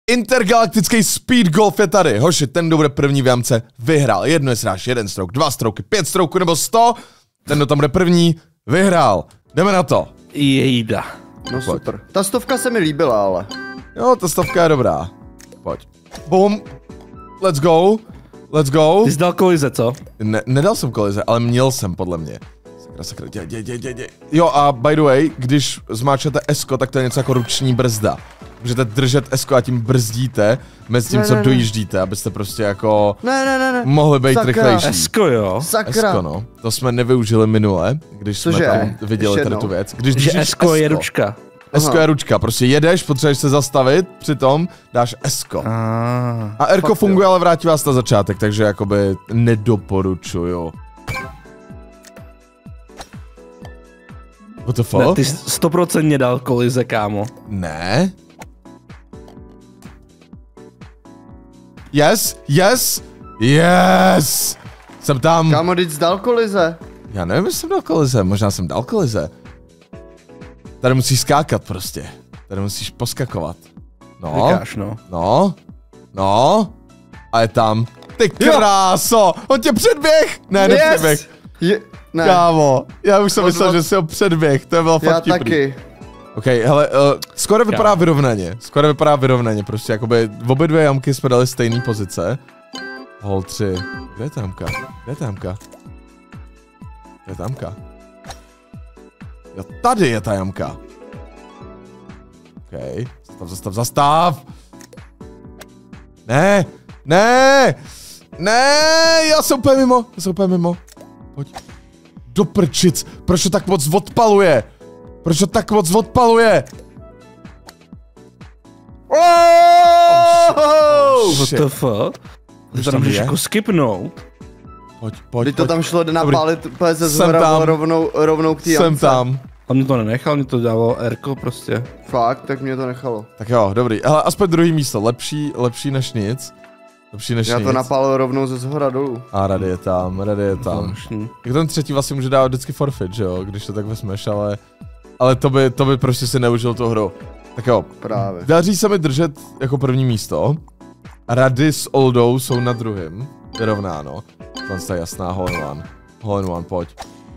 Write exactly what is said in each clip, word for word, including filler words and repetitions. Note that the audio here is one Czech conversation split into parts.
Intergalaktický speed golf je tady. Hoši, ten, kdo bude první v jamce, vyhrál. Jedno je sráž, jeden strouk, dva strouky, pět strouků nebo sto. Ten, kdo tam bude první, vyhrál. Jdeme na to. Jejda. No super. Ta stovka se mi líbila, ale. Jo, ta stovka je dobrá. Pojď. Bum. Let's go. Let's go. Ty jsi dal kolize, co? Ne, nedal jsem kolize, ale měl jsem podle mě. Sakra, sakra, děj, děj, děj, děj. Jo a by the way, když zmáčete S-ko, tak to je něco jako ruční brzda. Můžete držet S-ko a tím brzdíte mezi tím, ne, co ne, dojíždíte, abyste prostě jako ne, ne, ne, ne. mohli být Sakra. rychlejší. S-ko, jo. Sakra. S-ko, no. To jsme nevyužili minule, když Cože? jsme tam viděli tady tu věc. Když že S-ko je ručka. S-ko je ručka, prostě jedeš, potřebuješ se zastavit, přitom dáš S-ko. Ah, a R-ko funguje, ale vrátí vás na začátek, takže jakoby nedoporučuju. What the fuck? Ne, ty stoprocentně dal kolize, kámo. Ne. Yes, yes, yes! Jsem tam. Kámo, teď jsi dal kolize. Já nevím, jestli jsem dal kolize, možná jsem dal kolize. Tady musíš skákat prostě. Tady musíš poskakovat. No. Říkáš, no. No. No. A je tam. Ty kráso! On tě předběh! Ne, nepředběh. Je, ne. Kámo, já už jsem Od, myslel, od... že jsi ho předběh, to je bylo fakt Já vtipný. taky. OK, hele, uh, skoro vypadá Kámo. vyrovnaně. Skoro vypadá vyrovnaně, prostě jakoby v obě dvě jamky jsme dali stejné pozice. Hol tři. Kde je ta jamka? Kde je ta jamka? Kde je ta jamka? Jo, tady je ta jamka. OK, zastav, zastav, zastav! Ne, ne, ne, já jsem úplně mimo, já jsem úplně mimo. Pojď. Do prčic, proč to tak moc odpaluje? Proč to tak moc odpaluje? Oh, What the fuck? Ty to tam můžeš jako skipnout. Pojď, pojď, Teď to pojď. tam šlo na Dobrý. pálit úplně ze Jsem zhora tam. rovnou, rovnou k té Jsem jamce. tam. A mě to nenechal, mě to dalo R-ko prostě. Fakt, tak mě to nechalo. Tak jo, dobrý. Hele, aspoň druhý místo. Lepší, lepší než nic. Lepší než Já nic. to napálil rovnou ze zhora dolů. A rady je tam, rady je tam. Zvláštní. Jak ten třetí vlastně může dávat vždycky forfeit, že jo, když to tak vezmeš, ale... Ale to by, to by prostě si neužil tu hru. Tak jo. Právě. Daří se mi držet jako první místo. Rady s Oldou jsou na druhém. Vyrovnáno. To je jasná, hole in one. Hole in one, pojď.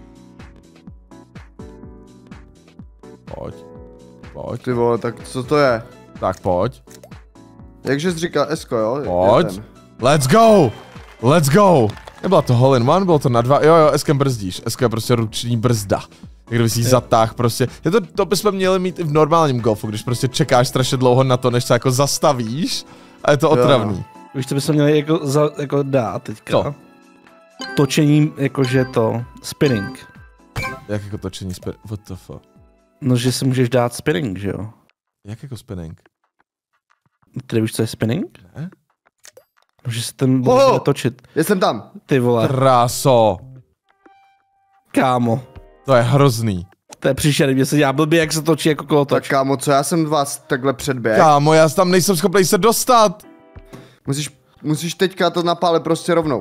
Pojď. Pojď. Ty vole, tak co to je? Tak pojď. Jakže jsi říkal Esko, jo? Pojď. Let's go! Let's go! Nebyla to hole in one, bylo to na dva. Jo, jo, Eskem brzdíš. Esko je prostě ruční brzda. Jak kdyby si zatáh prostě. Je to, to bychom měli mít i v normálním golfu, když prostě čekáš strašně dlouho na to, než se jako zastavíš. A je to otravný. Víš, co bychom měli jako, za, jako dát teďka? Co? Točením, jakože to, spinning. Jak jako točení spin... What the fuck? No, že si můžeš dát spinning, že jo? Jak jako spinning? Ty víš, co je spinning? Ne? No, že se ten Oh! bude točit. Já jsem tam. Ty vole, Kráso. kámo. To je hrozný. To je příšerný, mě se dělá blbě, jak se točí jako kolotoč. Tak kámo, co já jsem vás takhle předběh? Kámo, já tam nejsem schopný se dostat. Musíš, musíš teďka to napálit prostě rovnou.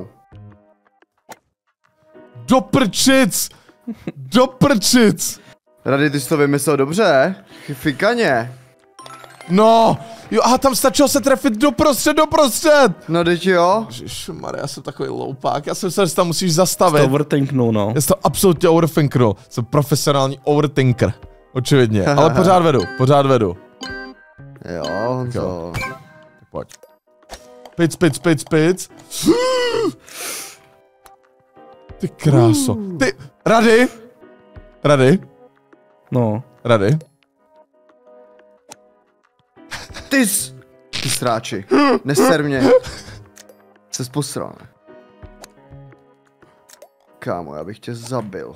Do prčic. Do prčic. Rady, ty jsi to vymyslel dobře. Fikaně. No. Jo, aha, tam stačilo se trefit doprostřed, doprostřed. No teď jo. Ježišmarja, já jsem takový loupák, já jsem myslel, že se tam musíš zastavit. To overthinknul, no. Já jsem to absolutně overthinknul, jsem profesionální overthinker, očividně, ale pořád vedu, pořád vedu. Jo, Jo. to. Tak pojď. Pic, pic, pic, pic. Ty kráso. Ty, Rady? Rady? No. Rady? Ty jsi... Ty sráči. Neser mě. Ses posral, ne? Kámo, já bych tě zabil.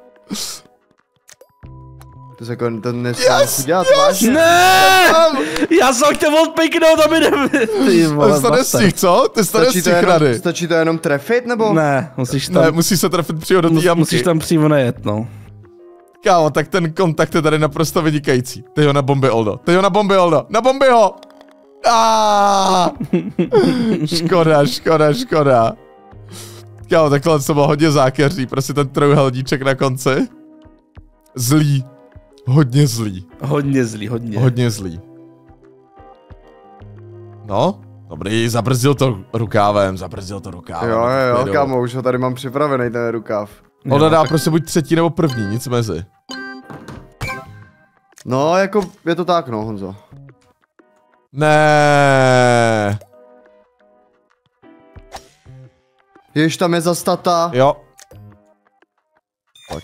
To jsi jako, to nesmíš Yes, dělat yes. vážně. Ne! Já jsem chtěl odpiknout, aby ne... Ty vole, Ty jsi to basta. nestihl, co? Ty jsi to Stačí to, nestihl, jenom, Rady. stačí to jenom trefit, nebo? Ne, musíš Ne, tam, musíš se trefit přímo do té mus, jamky. musíš tam přímo nejet, no. Kámo, tak ten kontakt je tady naprosto vynikající. Ty ho na bomby, Oldo. Ty ho na bomby, Oldo. Na bomby ho! Aaaa! Škoda, škoda, škoda. Kámo, takhle to bylo hodně zákeřný. Prostě ten trojúhelníček na konci. Zlý. Hodně zlý. Hodně zlý, hodně. Hodně zlý. No, dobrý, zabrzdil to rukávem, zabrzdil to rukávem. Jo, jo, jo, kámo, už ho tady mám připravený ten rukáv. Olda dá prostě buď třetí nebo první, nic mezi. No, jako, je to tak, no, Honzo. Ne. Jež tam je zas tata. Jo. Pojď.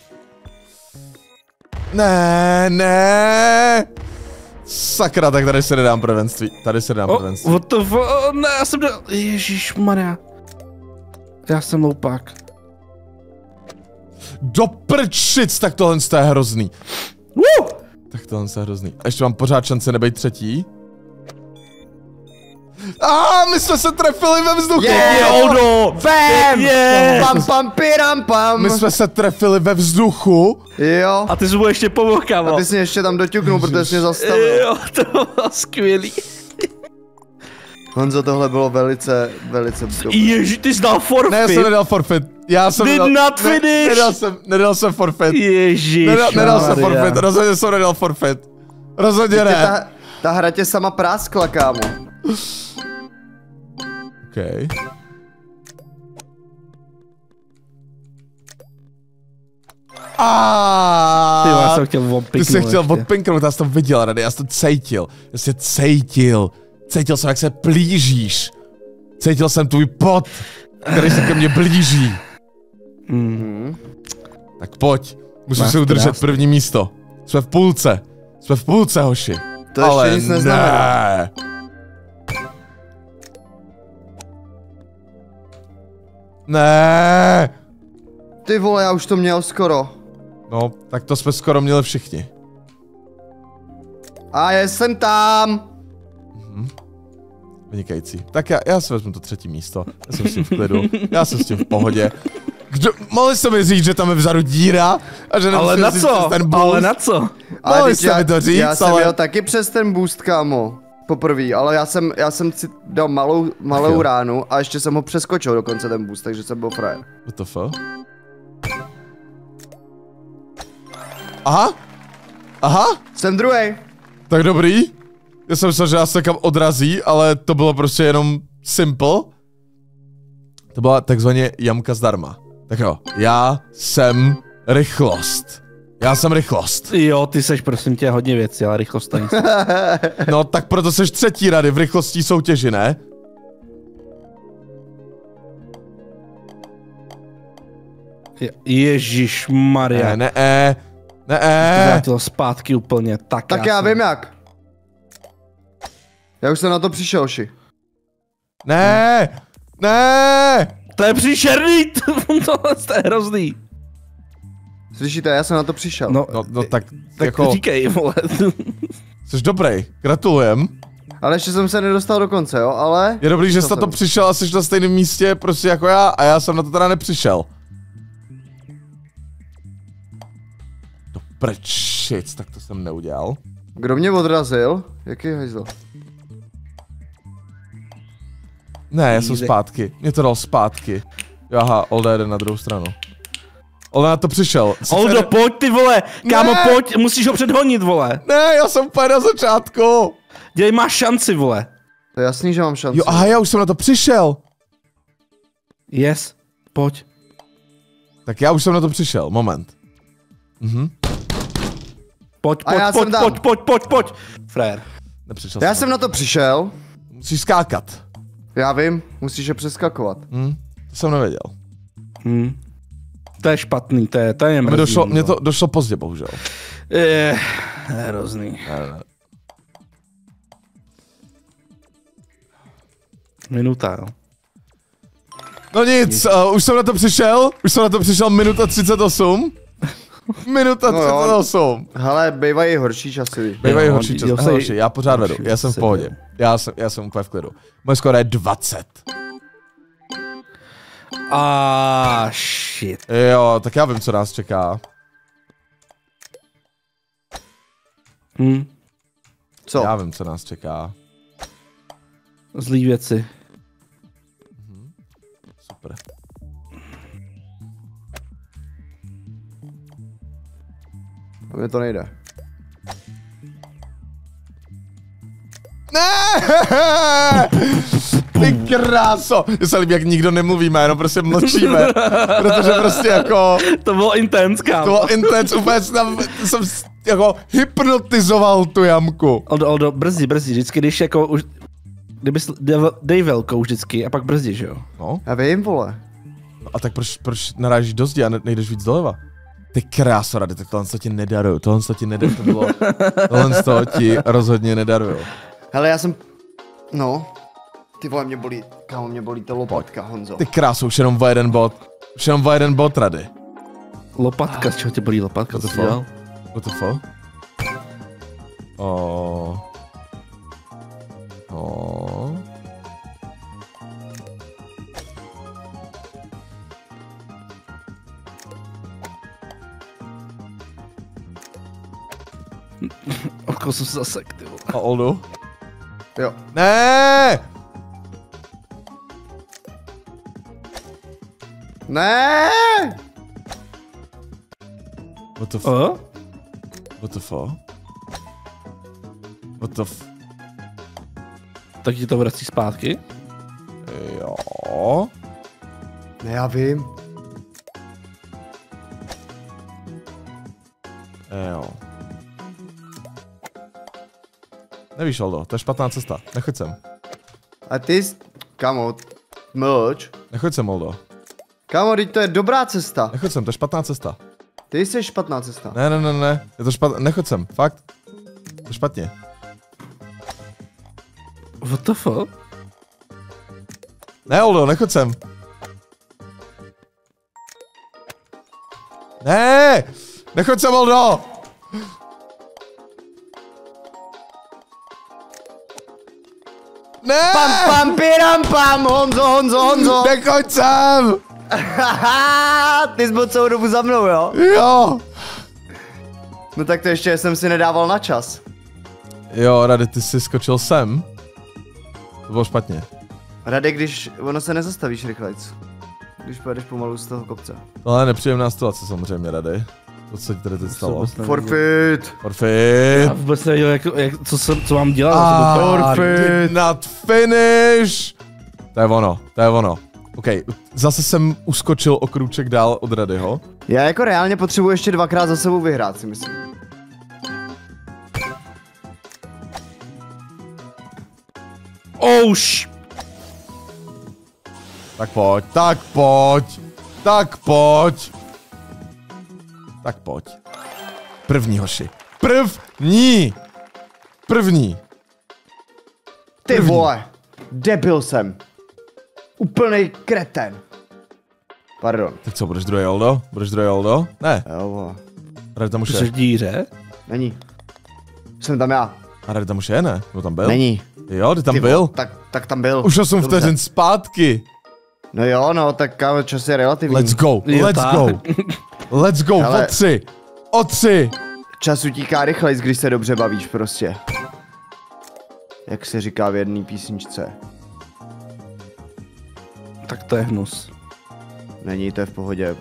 Ne, ne. Sakra, tak tady se nedám prvenství. Tady se nedám Oh, prvenství. what the fuck? Oh, ne, já jsem do... Ježišmarja. Já jsem loupák. Do prčic, tak tohle je hrozný. Uh! Tak tohle je hrozný. A ještě mám pořád šance nebejt třetí. A my jsme se trefili ve vzduchu. Yeah, Oldo! Bam! Yes! Pam, pam, piram, pam. My jsme se trefili ve vzduchu. Jo. A ty jsi mu ještě pomohl, kámo. A ty jsi mě ještě tam doťuknul, protože jsi mě zastavil. Jo, to bylo skvělý. Honzo, tohle bylo velice, velice dobré. Ježi, ty jsi dal forfeit. Ne, já jsem nedal forfeit. Já jsem Did nedal, not finish. Ne, nedal jsem, nedal jsem forfeit. Ježiš. Nedal, nedal jsem forfeit, rozhodně jsem nedal forfeit. Rozhodně ne. Ta, ta hra tě sama práskla, kámo. Okay. Ty, já jsem chtěl odpinknout. Ty jsi chtěl odpinknout, já jsem to viděl, Rady, já jsem to cítil. Já jsem cítil. Cítil jsem, jak se blížíš. Cítil jsem tvůj pot, který se ke mně blíží. Mm. Tak pojď, musím Máš si udržet krásný. první místo. Jsme v půlce. Jsme v půlce, hoši. To ještě Ale nic neznamená. ne. Ne. Ty vole, já už to měl skoro. No, tak to jsme skoro měli všichni. A jsem tam. Vynikající. Tak já, já si vezmu to třetí místo. Já jsem s tím v klidu. Já jsem s tím v pohodě. Kdo, mohli jste mi říct, že tam je vzadu díra? A že Ale nemusím na jezdit co? přes ten boost? Ale na co? Mohli teď jste já, mi to říct, já jsem ale... jel taky přes ten boost, kámo. Poprvé, ale já jsem, já jsem si dal malou, malou jo. ránu a ještě jsem ho přeskočil dokonce ten boost, takže jsem byl frajer. What the fuck? Aha? Aha? Jsem druhý. Tak dobrý. Já jsem myslel, že nás se kam odrazí, ale to bylo prostě jenom simple. To byla takzvaně jamka zdarma. Tak jo, já jsem rychlost. Já jsem rychlost. Jo, ty seš prosím tě hodně věcí, ale rychlost to nejsi. No tak proto seš třetí, Rady, v rychlostí soutěži, ne? Ježišmarja. Ne, ne, ne, ne, To ne. vrátilo zpátky úplně, tak, Tak já jsem- vím jak. Já už jsem na to přišel, ši. Ne, ne. To je příšerný, tohle je hrozný. Slyšíte, já jsem na to přišel. No, No, no tak, tak jako, říkej, vole. jsi dobrý, gratulujem. Ale ještě jsem se nedostal do konce, jo, ale... Je dobrý, že jsi To na to jsem. přišel a jsi na stejném místě prostě jako já a já jsem na to teda nepřišel. To prčic, tak to jsem neudělal. Kdo mě odrazil? Jaký hajzl? Ne, já jsem Easy. zpátky, mě to dal zpátky. Aha, Olda jede na druhou stranu. Olda na to přišel. Sice Oldo, ne- pojď ty vole, kámo, Ne. pojď, musíš ho předhonit, vole. Ne, já jsem úplně na začátku. Dělej, máš šanci, vole. To je jasný, že mám šanci. Jo, aha, já už jsem na to přišel. Yes, pojď. Tak já už jsem na to přišel, moment. Mhm, Pojď, A pojď, já pojď, jsem tam. pojď, pojď, pojď, pojď. Frér. nepřišel Já jsem na to přišel. Musíš skákat. Já vím, musíš je přeskakovat. Hm, to jsem nevěděl. Hm. To je špatný, to je, to je Mi mrzí, došlo, no. mě to došlo pozdě, bohužel. Je, hrozný. Ne, ne, ne. Minuta, jo. No nic, uh, už jsem na to přišel, už jsem na to přišel minuta třicet osm. Minuta No jo. třicet osm. Hele, bývají horší časy. Bývají Jo, horší čas. jo, Hele, se- horší, já pořád vedu, horší já jsem v se- pohodě. Já jsem, já jsem úplně v klidu. Moje skoro je dvacet. Ah, shit. Jo, tak já vím, co nás čeká. Hm. Co? Já vím, co nás čeká. Zlý věci. Super. Mně to nejde. Ne! Ty kráso! Mně se líbí, jak nikdo nemluvíme, jenom prostě mlčíme. Protože prostě jako... To bylo intense, kámo. To bylo intense, úplně jsem, jsem jako hypnotizoval tu jamku. Oldo, Oldo, brzdí, brzdí, vždycky, když jako už... Kdybys dej, dej velkou vždycky a pak brzdí, že jo? No. Já vím, vole. No a tak proč, proč narážíš do zdi a ne, nejdeš víc doleva? Ty kráso, Rady, tak tohle ti nedaruju, tohle ti nedaruju, to bylo... Tohle to ti rozhodně nedaruju. Hele, já jsem... No. Ty vole, mě bolí, kámo, mě bolí ta lopatka, Honzo. Ty kráso, už jenom o jeden bod. Už jenom o jeden bod, Rady. Lopatka, z čeho tě bolí lopatka? What the Co jsi dělal? What the fuck? Oh. Oh. Oko jsem se zasek, ty vole. A Oldu? Jo. Ne! Ne! What the f... O? What the fuck? What the f... Tak ti to vrací zpátky? Jo. Ne, já vím. Jo. Nevíš, Oldo, to je špatná cesta. Nechoď sem. A ty, jsi- kámo, mlč. Nechoď sem, Oldo. Kámo, teď to je dobrá cesta. Nechoď sem, to je špatná cesta. Ty jsi špatná cesta. Ne, ne, ne, ne. Je to špatné. Nechoď sem, fakt. To je špatně. What the fuck? Ne, Oldo, nechoď sem. Ne! Nechoď sem, Oldo! Ne! Pam, pam, piram, pam, Honzo, Honzo, Honzo. Nechoď sem! Haha, ty jsi byl celou dobu za mnou, jo? Jo! No tak to ještě jsem si nedával na čas. Jo, Rady, ty jsi skočil sem. To bylo špatně. Radek, když ono se nezastavíš rychlejc. Když pojedeš pomalu z toho kopce. Tohle je nepříjemná situace samozřejmě, Rady. To, co ti tady teď stalo. Forfeit. Forfeit. Já vůbec nevěděl, jak, jak, co, jsem, co mám dělat. Ah, Forfeit. did not finish. To je ono, to je ono. OK, zase jsem uskočil o krůček dál od Radyho. Já jako reálně potřebuji ještě dvakrát za sebou vyhrát, si myslím. Oh, sh... Tak pojď, tak pojď, tak pojď. Tak pojď. První, hoši. První. První. Ty První. vole, debil jsem. Úplnej kreten. Pardon. Tak co, budeš druhý Oldo? Budeš druhý Oldo? Ne, Jo, vole. Rady tam už Jsi v je. díře? Není. Jsem tam já. A Rady tam už je, ne? Kdo tam byl? Není. Jo, ty tam Ty byl. vole, Tak, tak tam byl. Už osm Dobře. vteřin zpátky. No jo, no, tak kámo, čas je relativní. Let's go, Jo, let's tak. go. Let's go, Ale- o tři. O tři. Čas utíká rychleji, když se dobře bavíš prostě. Jak se říká v jedné písničce. Tak to je hnus. Není, to je v pohodě.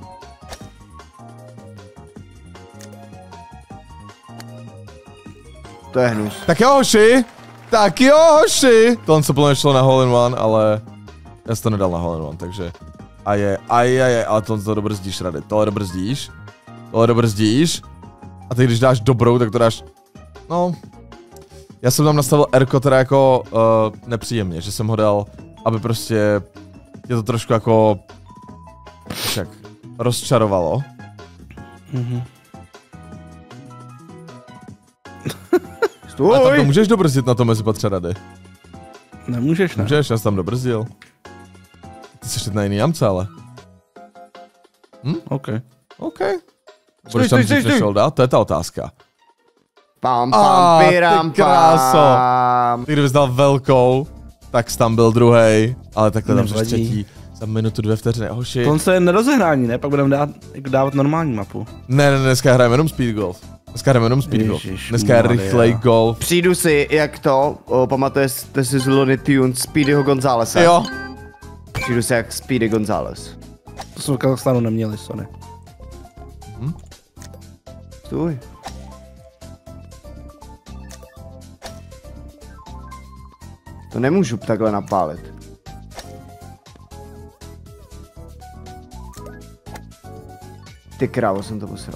To je hnus. Tak jo, hoši. Tak jo, hoši. Tohle se plně šlo na hole in one, ale já jsem to nedal na hole in one, takže... A je, a je, a je, ale tohle to dobrzdíš, Rady. Tohle dobrzdíš. Tohle dobrzdíš. A ty když dáš dobrou, tak to dáš... No... Já jsem tam nastavil R-ko teda jako uh, nepříjemně, že jsem ho dal, aby prostě... Je to trošku jako... Však... Rozčarovalo. Mhm. A tam to Stůj! můžeš dobrzdit na to mezipatře, Rady. Nemůžeš, ne? Můžeš, já jsem tam dobrzdil. Ty jsi teď na jiný jamce, ale. OK. OK. Stůj, Budeš tam stůj, stůj, dřív než stůj. Olda? To je ta otázka. Pam, A, pam, ty piram, kráso. pam. Ty kdybys dal velkou, tak jsi tam byl druhý, ale takhle tam jsi Nevadí. třetí. Za minutu, dvě vteřiny, hoši. Tohle je nerozehrání, ne? Pak budeme dát, dávat normální mapu. Ne, ne, ne, dneska hrajeme jenom speed golf. Dneska hrajeme jenom speed golf. Ježiš Dneska je Maria. rychlej golf. Přijdu si, jak to, o, pamatujete si z Looney Tunes Speedyho Gonzálese? Jo. Přijdu si jak Speedy González. To jsme v Kazachstánu neměli, sorry. Stůj. To nemůžu takhle napálit. Ty krávo, jsem to posral.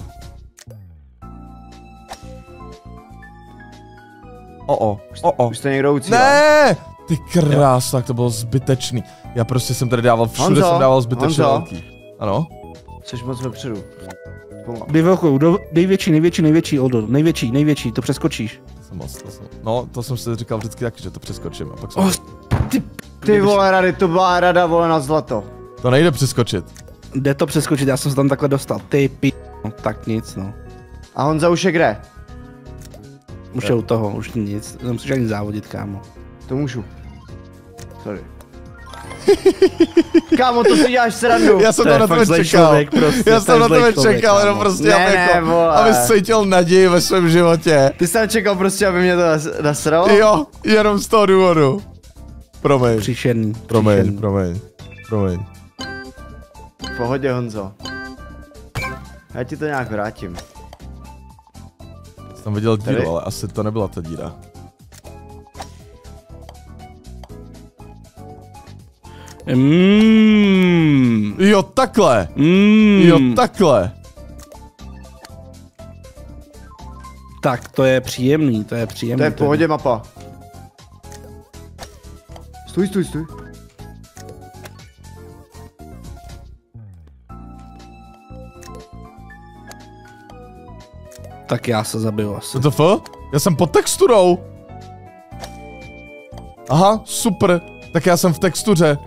O, o, o, o. Už to někdo ucílal. Ne! Ty krása, tak to bylo zbytečný. Já prostě jsem tady dával, všude Honzo, jsem dával zbytečně Honzo. velký. Ano? Jsi moc vepředu. Pomal. Dej velkou, do, největší, největší, největší, Oldo, největší, největší, to přeskočíš. Jsem moc, to jsem, no, to jsem si říkal vždycky taky, že to přeskočím. A pak jsem... Oh, ty, Ty vole, Rady, to byla rada, vole, na zlato. To nejde přeskočit. jde to přeskočit, já jsem se tam takhle dostal, ty pi... No, tak nic, no. A Honza už je kde? Už je u toho, už nic, nemusíš ani závodit, kámo. To můžu. Sorry. Kámo, to si děláš srandu. Já jsem To to je na fakt tebe zlej čekal. člověk prostě, Já to jsem je na zlej tebe člověk, čekal, jenom kámo. prostě, Ne, aby, ne, jako, vole. aby cítil naději ve svém životě. Ty jsi tam čekal prostě, aby mě to nas- nasralo? Jo, jenom z toho důvodu. Promiň, Příšerný, promiň, příšerný. promiň, promiň. V pohodě, Honzo. Já ti to nějak vrátím. Jsem tam viděl díru, Tady? ale asi to nebyla ta díra. Mmm. Jo, takhle. Mm. Jo, takhle. Tak to je příjemný, to je příjemný. To je v pohodě mapa. Stůj, stůj, stůj. Tak já se zabiju asi. Co to f? Já jsem pod texturou. Aha, super. Tak já jsem v textuře.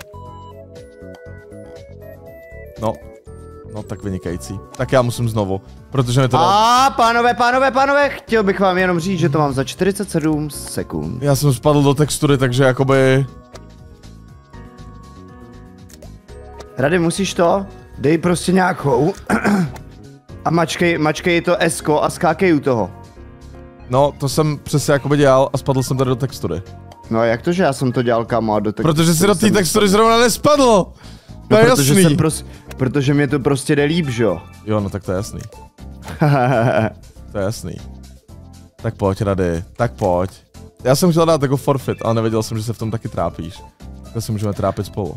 No. No tak vynikající. Tak já musím znovu, protože mi to dalo. A pánové, pánové, pánové, chtěl bych vám jenom říct, že to mám za čtyřicet sedm sekund. Já jsem spadl do textury, takže jakoby... Rady, musíš to? Dej prostě nějakou. A mačkej, mačkej to S-ko a skákej u toho. No, to jsem přesně jakoby dělal a spadl jsem tady do textury. No jak to, že já jsem to dělal, kámo, a do textury? Protože si do té jsem textury zrovna nespadl. To No, je protože jasný. jsem pros... Protože mě to prostě jde líp, že jo? Jo, no tak to je jasný. To je jasný. Tak pojď, Rady, tak pojď. Já jsem chtěl dát jako forfeit, ale nevěděl jsem, že se v tom taky trápíš. Tak se můžeme trápit spolu.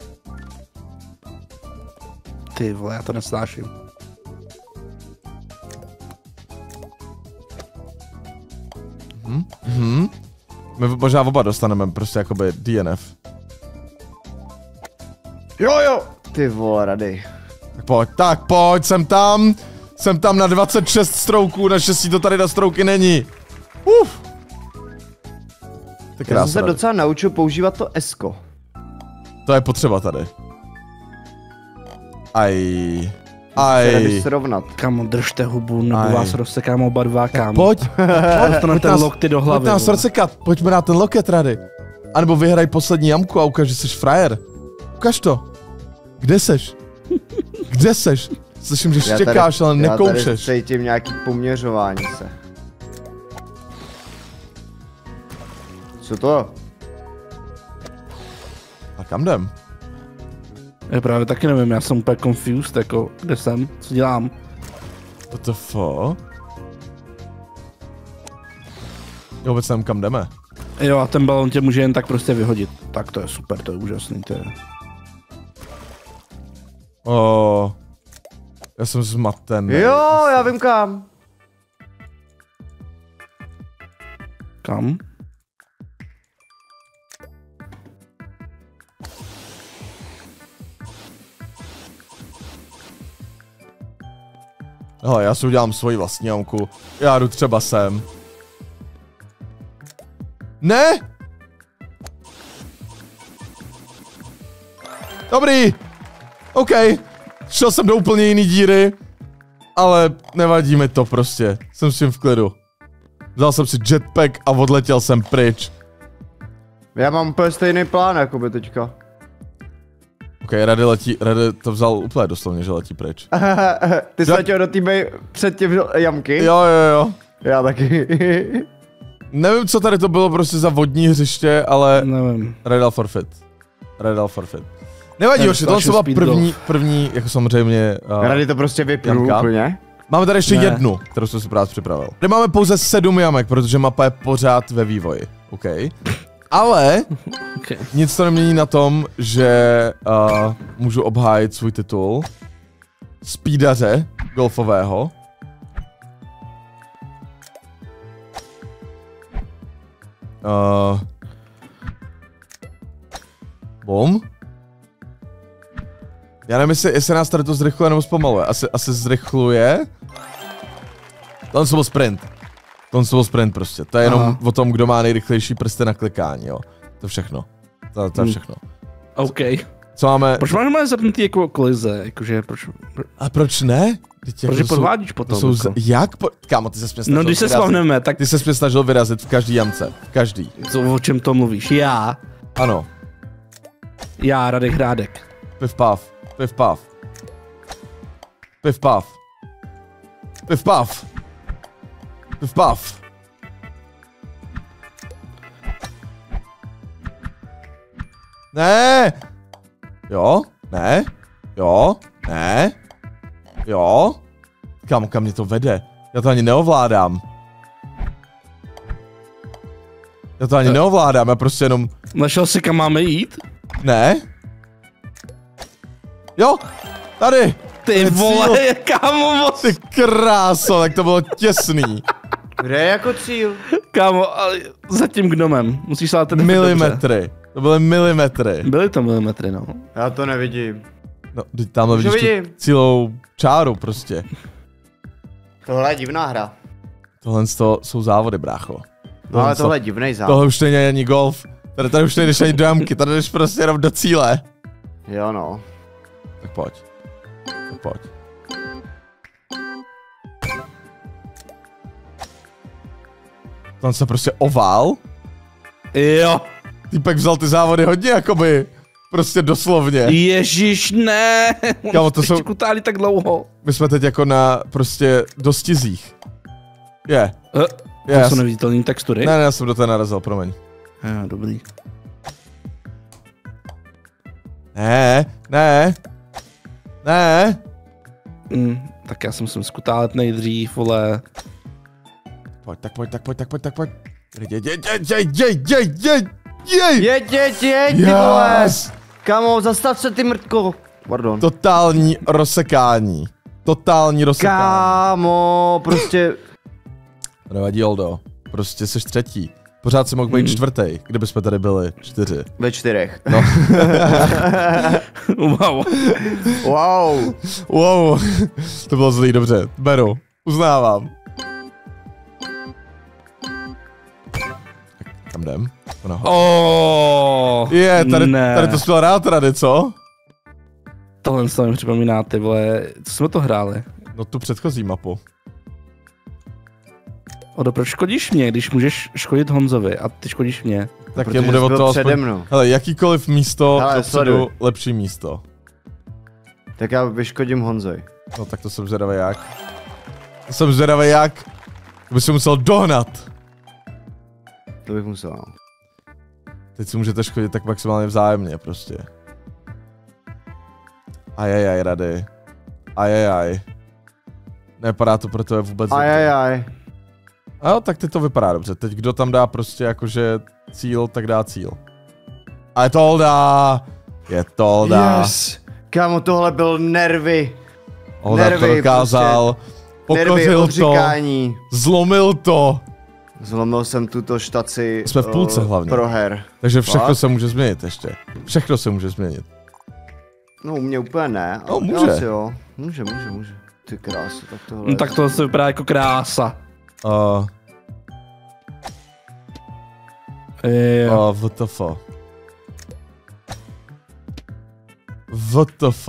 Ty vole, já to nesnáším. Mhm. My možná oba dostaneme prostě jakoby D N F. Jo, jo. Ty vole, Rady. Tak pojď, tak pojď, jsem tam. Jsem tam na dvacet šest strouků, naštěstí to tady na strouky není. Uf. Tak Já jsem se krásně. docela naučil používat to S-ko. To je potřeba tady. Aj. Se Rady Aj. srovnat. Kámo, držte hubu, nebo Aj. vás rozsekáme oba dva, kámo. Pojď. Pojď to na Pojď ten nás- lokty do Pojď hlavy. nás vole. rozsekat, pojďme na ten loket, Rady. A nebo vyhraj poslední jamku a ukaž, že jsi frajer. Ukaž to. Kde seš? Kde seš? Slyším, že Já tady- štěkáš, ale Já tady nekoušeš. cítím nějaký poměřování se. Co to? A kam jdem? Já právě taky nevím, já jsem úplně confused, jako, kde jsem, co dělám. What the fuck? Já vůbec nevím, kam jdeme. Jo, a ten balon tě může jen tak prostě vyhodit. Tak to je super, to je úžasný, to je. Oh, já jsem zmatený. Jo, já vím kam. Kam? Hele, já si udělám svoji vlastní jamku. Já jdu třeba sem. Ne! Dobrý! OK. Šel jsem do úplně jiný díry. Ale nevadí mi to prostě. Jsem s tím v klidu. Vzal jsem si jetpack a odletěl jsem pryč. Já mám úplně stejný plán, jako by teďka. OK, Rady letí, Rady to vzal úplně doslovně, že letí pryč. Ty jsi Já- letěl do týmy před tím jamky? Jo, jo, jo. Já taky. Nevím, co tady to bylo prostě za vodní hřiště, ale Nevím. Redal forfeit. Redal forfeit. Nevadí, Ten hoši, tohle starší byla speed první, první, jako samozřejmě... Uh, Rady to prostě vypnu Jamka. úplně. máme tady ještě Ne. jednu, kterou jsem si právě připravil. Tady máme pouze sedm jamek, protože mapa je pořád ve vývoji, OK? Ale Okay. nic to nemění na tom, že uh, můžu obhájit svůj titul speedaře golfového. Uh, bom. Já nevím, jestli, jestli nás tady to zrychluje nebo zpomaluje. Asi, asi zrychluje. Tohle byl sprint. Tohle byl sprint prostě. To je jenom Aha. o tom, kdo má nejrychlejší prsty na klikání, jo. To všechno. To, to je všechno. OK. Co máme? Proč máme zapnutý jako kolize? Jakože, proč... A proč ne? Proč je podvádíš potom? Jsou, jako? Jak? Po, kámo, ty se směs snažil No když se vyrazit. spavneme, tak... Ty se směs snažil vyrazit v každý jamce. V každý. Co, o čem to mluvíš? Já? Ano. Já, Radek Hrádek. Piv pav. Piv pav. Piv pav. Piv pav. Piv pav. Ne. Jo. Ne. Jo. Ne. Jo. Kam, kam mě to vede? Já to ani neovládám. Já to ani uh. neovládám, já prostě jenom... Našel si, kam máme jít? Ne. Jo, tady. Ty vole, kámo, Ty kráso, tak to bylo těsný. Kde je jako cíl? Kámo, ale za tím gnomem. Musíš se ten Milimetry. To byly milimetry. Byly to milimetry, no. Já to nevidím. No, teď tamhle vidíš vidím. tu cílou čáru prostě. Tohle je divná hra. Tohle jsou závody, brácho. No ale tohle je divnej závod. Tohle už není ani golf. Tady, tady už nejdeš ani do jamky, tady jdeš prostě jenom do cíle. Jo no. Tak pojď. Tak pojď. Tam se prostě ovál. Jo. Týpek vzal ty závody hodně jakoby. Prostě doslovně. Ježíš, ne. Kámo, to jsou... kutáli tak dlouho. My jsme teď jako na prostě dostizích. Je. Uh, Je. To jsou neviditelný textury? Ne, ne, já jsem do té narazil, promiň. Jo, dobrý. Ne, ne. Ne. Mm, tak já jsem musím skutálet nejdřív, vole. Pojď, tak pojď, tak pojď, tak pojď, tak pojď. Jeď, jeď, jeď, jeď, jeď, jeď, jeď, jeď. Jeď, jeď, jeď, ty vole. Kamo, zastav se ty mrtko. Pardon. Totální rozsekání. Totální rozsekání. Kámo, prostě... Nevadí, Oldo. Prostě jsi třetí. Pořád si mohl být Hmm. čtvrtý, kdyby jsme tady byli čtyři. Ve čtyřech. No. Wow. Wow. Wow. To bylo zlý, dobře. Beru. Uznávám. Kam jdem? Oh, Je, tady, ne. tady to spěl rád rady, co? Tohle se mi připomíná, ty vole, co jsme to hráli? No tu předchozí mapu. Odo, proč škodíš mě, když můžeš škodit Honzovi a ty škodíš mě? Tak Protože jemu jde o jsi to byl aspoň... přede mnou. Hele, jakýkoliv místo, Hele, dopředu, sleduj. lepší místo. Tak já vyškodím Honzoj. No tak to jsem zvědavý jak. To jsem zvědavý jak. To by si musel dohnat. To bych musel. Teď si můžete škodit tak maximálně vzájemně prostě. Ajajaj, rady. Ajajaj. Nevypadá to pro tebe vůbec dobře. Ajajaj. A jo, tak teď to vypadá dobře. Teď kdo tam dá prostě jakože cíl, tak dá cíl. A je to Olda. Je to Olda. Yes. Kámo, tohle byl nervy. Olda nervy, to dokázal. Nervy, Pokořil to. odříkání. Zlomil to. Zlomil jsem tuto štaci. Jsme v půlce uh, hlavně. Pro her. Takže všechno Fakt? se může změnit ještě. Všechno se může změnit. No, u mě úplně ne. No, ale může. Asi jo. Může, může, může. Ty krásu, tak tohle. No, tak to se vypadá jako krása. Uh, Jo. uh, W T F. W T F.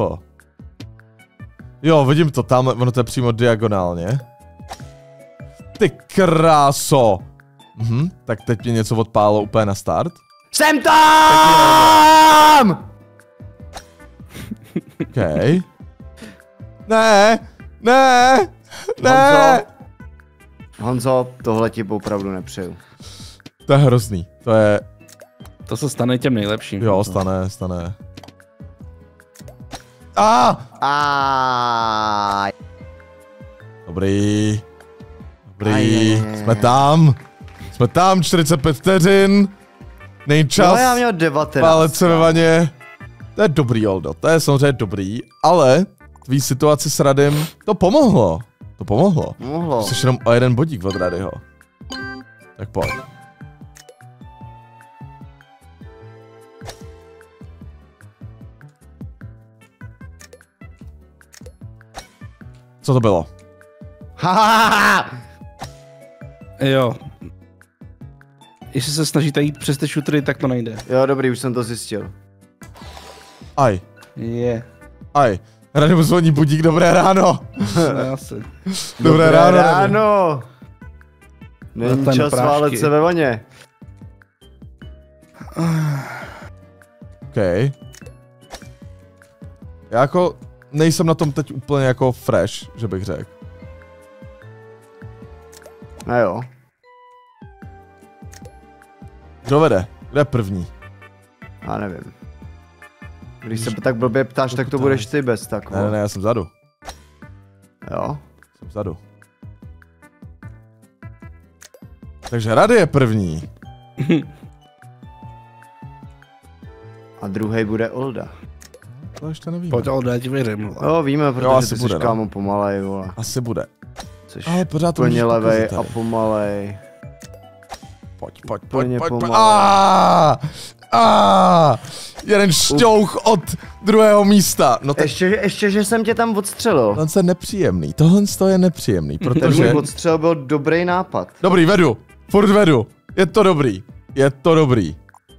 Jo, vidím to tam, ono to je přímo diagonálně. Ty kráso. Mhm, tak teď mě něco odpálo úplně na start. Jsem tam! OK. Ne, ne, ne. Honzo, Honzo, tohle ti opravdu nepřeju. To je hrozný, to je, To se stane těm nejlepším. jo, stane, stane. A! A Dobrý. Dobrý, Aj, aj, aj, aj. jsme tam. Jsme tam, čtyřicet pět vteřin. Nej čas. No já měl devatenáct. Válec se ve vaně. To je dobrý, Oldo, to je samozřejmě dobrý, ale tvý situaci s Radym, to pomohlo. To pomohlo. Mohlo. Jsi jenom o jeden bodík od Radyho. Tak pojď. Co to bylo? Jo. Jestli se snažíte jít přes ty šutry, tak to nejde. Jo, dobrý, už jsem to zjistil. Aj, Je. aj. Rady mu zvoní budík, dobré ráno. Yeah. Asi. Dobré ráno, Rady. ráno. Není Zatem čas prášky. válet se ve vaně. OK. Já jako nejsem na tom teď úplně jako fresh, že bych řekl. No jo. Kdo vede? Kdo je první? Já nevím. Když se tak blbě ptáš, tak to budeš ty bez tak. Ne, ne, ne, já jsem vzadu. Jo. Jsem vzadu. Takže Rady je první. A druhý bude Olda. To ještě nevíme. Pojď, ale dá ti věřím. vole. Jo, víme, protože asi ty jsi bude, no. kámo pomalej, vole. Asi bude. Což Ale pořád to plně můžeš levej pokazit a tady. pomalej. Pojď, pojď, pojď, Plně pojď, pojď. pomalu. Aaaa! Aaaa! Jeden šťouch od druhého místa. No tak Ještě, ještě, že jsem tě tam odstřelil. tohle je nepříjemný. Tohle je nepříjemný, Ten můj protože... odstřel byl dobrý nápad. Dobrý, vedu. Furt vedu. Je to dobrý. Je to dobrý.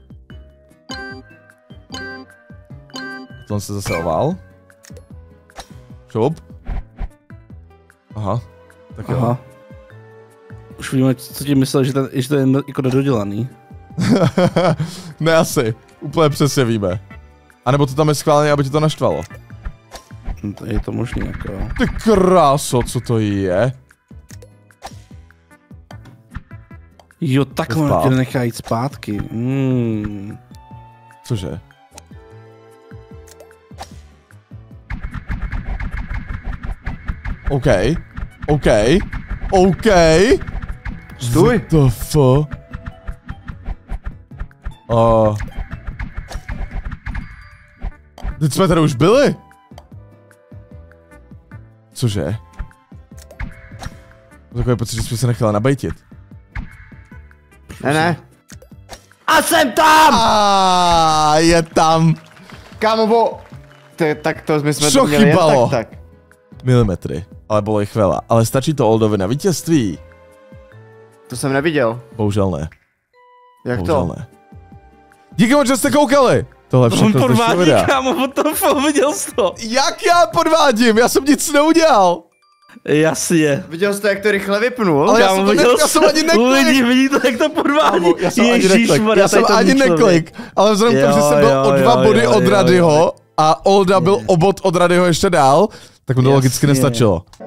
Tohle se zase ovál. Šup. Aha. Tak jo. Aha. Už víme, co ti myslel, že, ten, že to je jako nedodělaný. Ne asi. Úplně přesně víme. A nebo to tam je schválně, aby ti to naštvalo. No, to je to možný, jako jo. Ty kráso, co to je? Jo, takhle Spát. tě nechá jít zpátky. Hmm. Cože? OK. OK. OK. Stůj. What the fuck? Uh. Teď jsme tady už byli? Cože? Takový pocit, že jsme se nechali nabejtit. Ne, ne. A jsem tam! A je tam. Kámo, bo... Ty, tak to my jsme Co to měli jen chybalo? tak, tak. Milimetry. Ale bylo jich veľa. Ale stačí to Oldovi na vítězství? To jsem neviděl. Bohužel ne. Jak Bohužel to? ne. Díky moc, že jste koukali. Tohle On všechno z dnešního podvádí, videa. kámo, what the fuck, viděl jsi to? Jak já podvádím? Já jsem nic neudělal. Jasně. Viděl jsi to, jak to rychle vypnul? Ale já Kámo, jsem to viděl ne- já jsi jsem ani neklik. Lidi, vidí to, jak to podvádí. Kámo, já jsem ani neklik. Ježišmarja, Já jsem tady to ani není člověk. neklik. Ale vzhledem k tomu, že Jo, jsem byl jo, o dva jo, body jo, od jo, Radyho jo. a Olda byl o bod od Radyho ještě dál, tak mu to logicky Jasně. nestačilo.